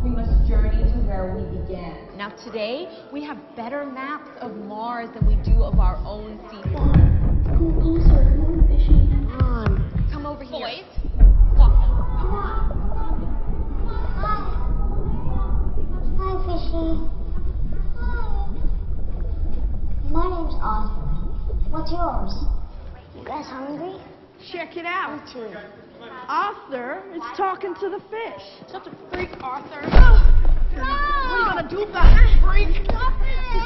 we must journey to where we began. Now today, we have better maps of Mars than we do of our own seafloor. Come closer, come on, fishy. Come on. Come over here. Boys, walk them. Come on. Hi, fishy. Hi. My name's Arthur. What's yours? You guys hungry? Check it out. Me too. Arthur is talking to the fish. Such a freak, Arthur. What are you gonna do about it, freak? Stop it!